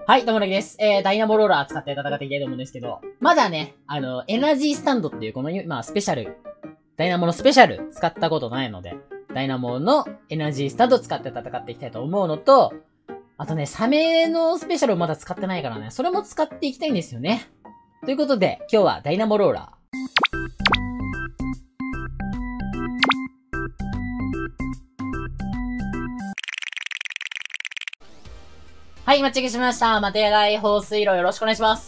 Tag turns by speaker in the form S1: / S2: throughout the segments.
S1: はい、どうもなぎです。ダイナモローラー使って戦っていきたいと思うんですけど、まだね、エナジースタンドっていうこの、スペシャル、ダイナモのスペシャル使ったことないので、ダイナモのエナジースタンド使って戦っていきたいと思うのと、あとね、サメのスペシャルをまだ使ってないからね、それも使っていきたいんですよね。ということで、今日はダイナモローラー。はい、待ち受けしました。マテガイ放水路よろしくお願いします。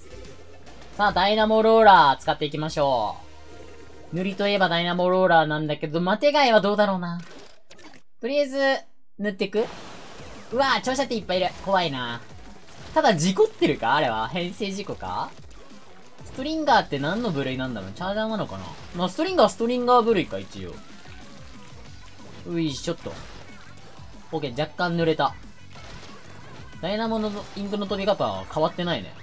S1: さあ、ダイナモローラー使っていきましょう。塗りといえばダイナモローラーなんだけど、マテガイはどうだろうな。とりあえず、塗っていく？うわぁ、調射っていっぱいいる。怖いな。ただ、事故ってるかあれは変性事故か？ストリンガーって何の部類なんだろう？チャージャーなのかな？まあ、ストリンガー部類か、一応。ういしょっと。オッケー、若干濡れた。ダイナモのインクの飛び方は変わってないね。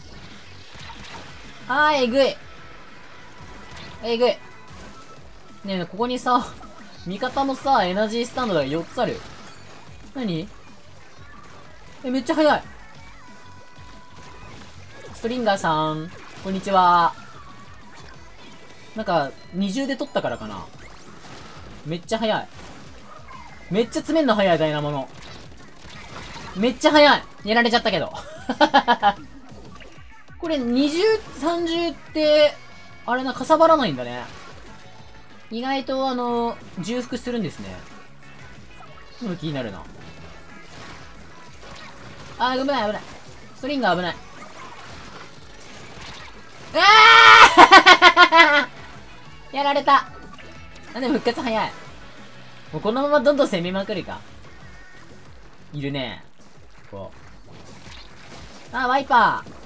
S1: えぐい。えぐい。ねえねえ、ここにさ、味方もさ、エナジースタンドが4つある。何？めっちゃ速い。ストリンガーさん、こんにちは。なんか、二重で取ったからかな。めっちゃ速い。めっちゃ詰めんの速い、ダイナモの。めっちゃ速い。やられちゃったけど。これ、二重、三重って、あれな、かさばらないんだね。意外と重複するんですね。でも気になるな。危ない危ない。ストリンガー危ない。やられた。でも復活早い。もうこのままどんどん攻めまくるか。いるね。こう。ワイパー。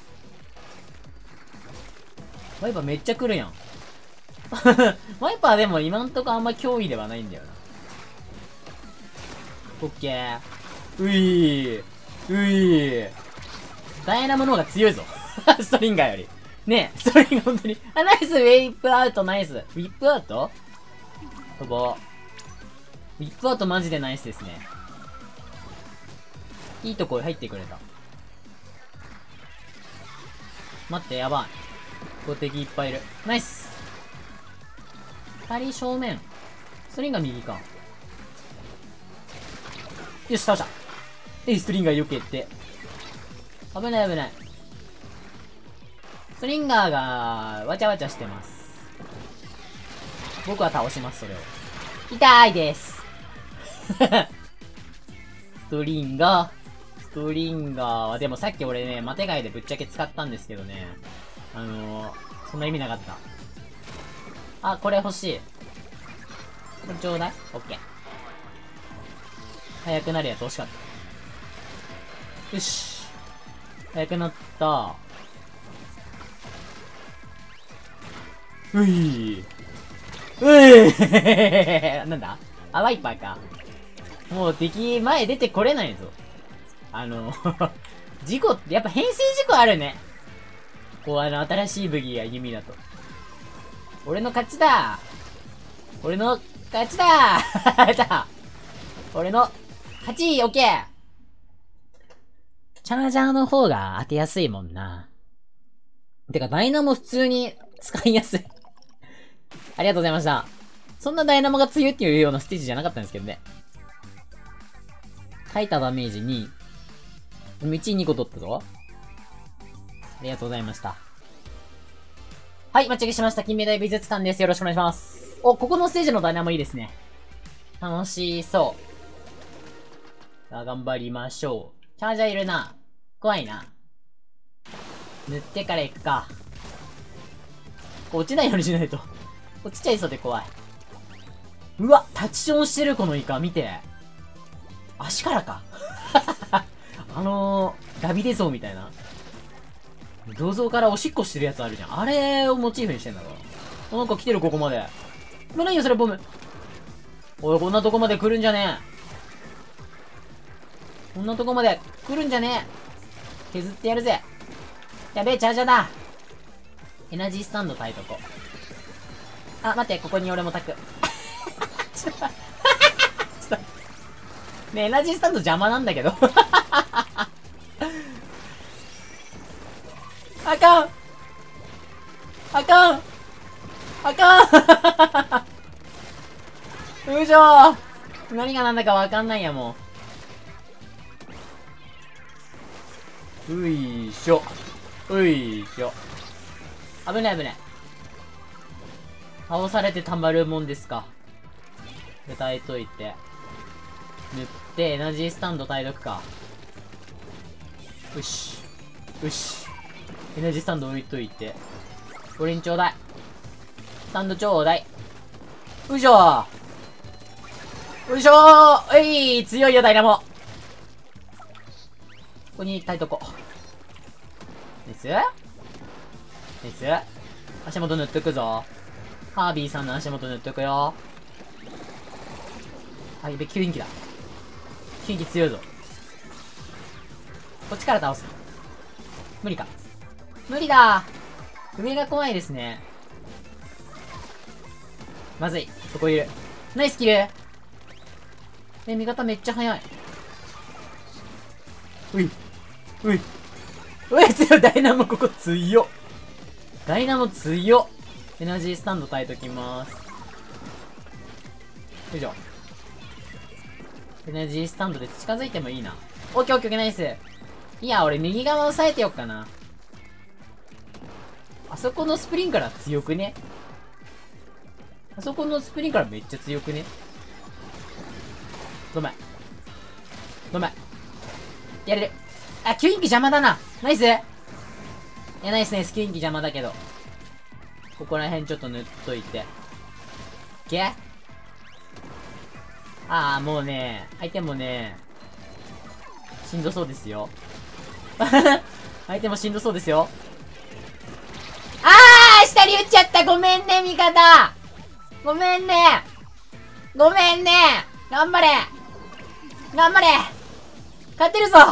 S1: ワイパーめっちゃ来るやん。ワイパーでも今んとこあんま脅威ではないんだよな。オッケー。ダイナモの方が強いぞ。ストリンガーより。ねえ、ストリンガー本当に。ナイスウェイプアウトナイス。ウィップアウト飛ぼう。ウィップアウトマジでナイスですね。いいとこ入ってくれた。待って、やばい。ここ敵いっぱいいる。ナイス。二人正面。ストリンガー右か。よし、倒した。ストリンガー避けて。危ない危ない。ストリンガーが、わちゃわちゃしてます。僕は倒します、それを。痛いです。ストリンガーは、でもさっき俺ね、マテガイでぶっちゃけ使ったんですけどね。そんな意味なかった。これ欲しい。これちょうだい？オッケー。速くなるやつ欲しかった。よし。速くなった。なんだ？ワイパーか。もう敵前出てこれないぞ。事故って、やっぱ変性事故あるね。こう新しい武器や弓だと。俺の勝ちだ。俺の勝ちだ。俺の勝ち、オッケー。チャージャーの方が当てやすいもんな。てか、ダイナモ普通に使いやすい。ありがとうございました。そんなダイナモが強いっていうようなステージじゃなかったんですけどね。書いたダメージ2。1位2個取ったぞ。ありがとうございました。はい、待ち受けしました。金メダル美術館です。よろしくお願いします。ここのステージのダイナモいいですね。楽しそう。さあ、頑張りましょう。チャージャーいるな。怖いな。塗ってから行くか。落ちないようにしないと。落ちちゃいそうで怖い。うわ、タッチションしてるこのイカ、見て。足からか。ダビデ像みたいな。銅像からおしっこしてるやつあるじゃん。あれをモチーフにしてんだろ。なんか来てる、ここまで。何よ、それ、ボム。おい、こんなとこまで来るんじゃねえ。こんなとこまで来るんじゃねえ。削ってやるぜ。やべえ、チャージャーだ。エナジースタンド焚いとこ。待って、ここに俺も焚く。ちょっと。ねえ、エナジースタンド邪魔なんだけど。 あかんあかんあかんうじょー何がなんだかわかんないや、もう。ういしょ。ういしょ。危ない危ない。倒されてたまるもんですか。で、耐えといて。塗って、エナジースタンド耐えとくか。よし。よし。エナジースタンド置いといて。俺にちょうだい。スタンドちょうだい。よいしょー。よいしょー。強いよ、ダイナモ。ここに耐えとこう。ナイスナイス。足元塗っとくぞ。ハービーさんの足元塗っとくよ。あ、やべ、吸引機だ。吸引機強いぞ。こっちから倒す。無理か。無理だー。上が怖いですね。まずい。そこいる。ナイスキル。味方めっちゃ速い。うい。うい。うい、強い。ダイナモここ強っ。ダイナモ強っ。エナジースタンド耐えときます。よいしょ。エナジースタンドで近づいてもいいな。オッケーオッケーオッケー、ナイス。いや、俺右側押さえてよっかな。あそこのスプリンクラー強くね？あそこのスプリンクラーめっちゃ強くね？ごめん。ごめん。やれる。あ、吸引機邪魔だな。ナイス。いや、ナイスナイス。吸引機邪魔だけど。ここら辺ちょっと塗っといて。いけ？ああ、もうね、相手もね、しんどそうですよ。相手もしんどそうですよ。ああ、下に打っちゃった。ごめんね、味方。ごめんね。ごめんね。頑張れ。頑張れ。勝てるぞ。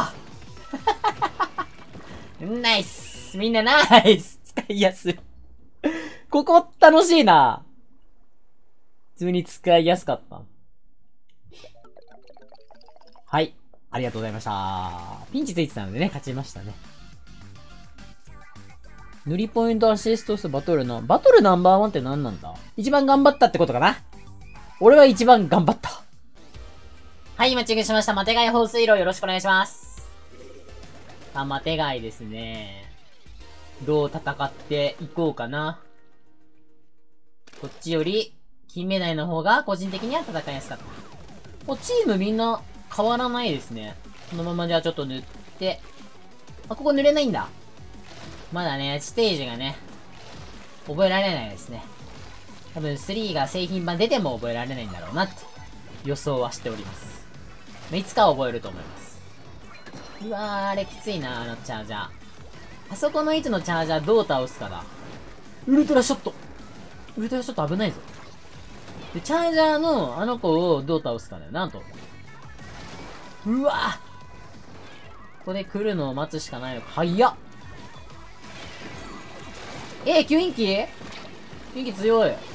S1: ナイス。みんなナイス。使いやすい。ここ楽しいな。普通に使いやすかった。はい。ありがとうございました。ピンチついてたのでね、勝ちましたね。塗りポイントアシスト数バトルナンバーワンって何なんだ？一番頑張ったってことかな？俺は一番頑張った。はい、マッチングしました。マテガイ放水路よろしくお願いします。あ、マテガイですね。どう戦っていこうかな。こっちより、金目鯛の方が個人的には戦いやすかった。もうチームみんな変わらないですね。このままじゃあちょっと塗って。あ、ここ塗れないんだ。まだね、ステージがね、覚えられないですね。多分3が製品版出ても覚えられないんだろうなって予想はしております。いつか覚えると思います。うわー、あれきついな、あのチャージャー。あそこの位置のチャージャーどう倒すかだ。ウルトラショット。ウルトラショット危ないぞ。で、チャージャーのあの子をどう倒すかだよなと。うわぁ、ここで来るのを待つしかないのか。早っ。吸引機？吸引機強い。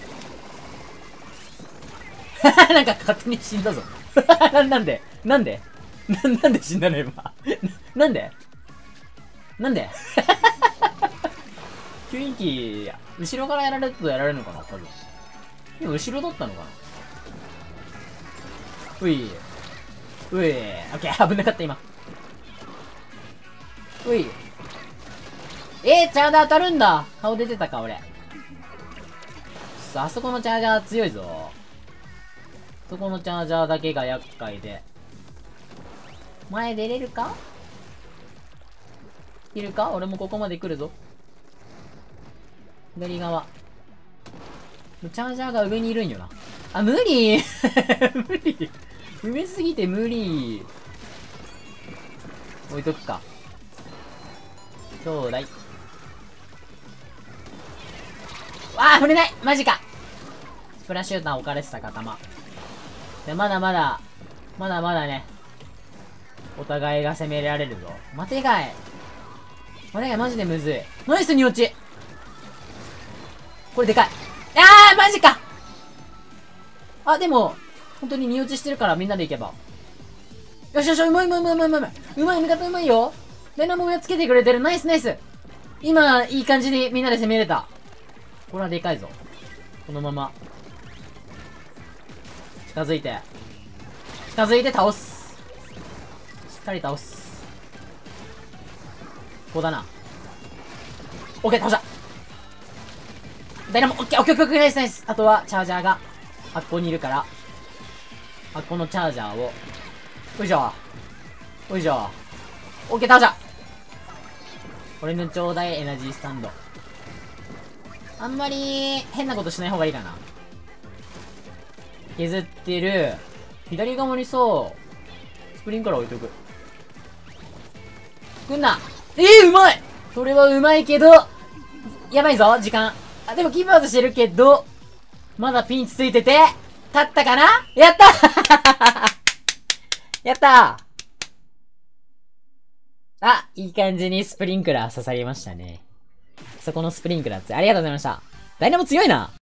S1: なんか勝手に死んだぞ。なんでなんで死んだの今。なんで吸引機、後ろからやられるとやられるのかな多分。でも後ろだったのかな。うい。オッケー、危なかった今。うい。チャージャー当たるんだ。顔出てたか、俺。あそこのチャージャー強いぞ。そこのチャージャーだけが厄介で。前出れるか？いるか？俺もここまで来るぞ。左側。チャージャーが上にいるんよな。あ、無理無理。上すぎて無理。置いとくか。ちょうだい。わあ、触れないマジか。スプラシューター置かれてたか、弾。で、まだまだね、お互いが攻められるぞ。マテガイマジでむずい。ナイスに落ち。これでかい。あー、マジか。あ、でも、本当に荷落ちしてるからみんなで行けば。よしよし、うまい。うまい、味方うまいよ。ダイナモやっつけてくれてる。ナイス。 今、いい感じにみんなで攻めれた。これはでかいぞ。このまま。近づいて倒す。しっかり倒す。ここだな。オッケー、倒した。ダイナモ、オッケー、オッケー、オッケー、ナイスナイス。あとは、チャージャーが、あっこにいるから、あっこのチャージャーを、よいしょ。よいしょ。オッケー、倒した。俺のちょうだい、エナジースタンド。あんまり、変なことしない方がいいかな。削ってる。左側にさ、スプリンクラー置いとく。来んな。うまい。それはうまいけど、やばいぞ、時間。あ、でもキープアウトしてるけど、まだピンチついてて、勝ったかな。やったやったあ、いい感じにスプリンクラー刺さりましたね。そこのスプリンクラーってありがとうございました。ダイナモ強いな。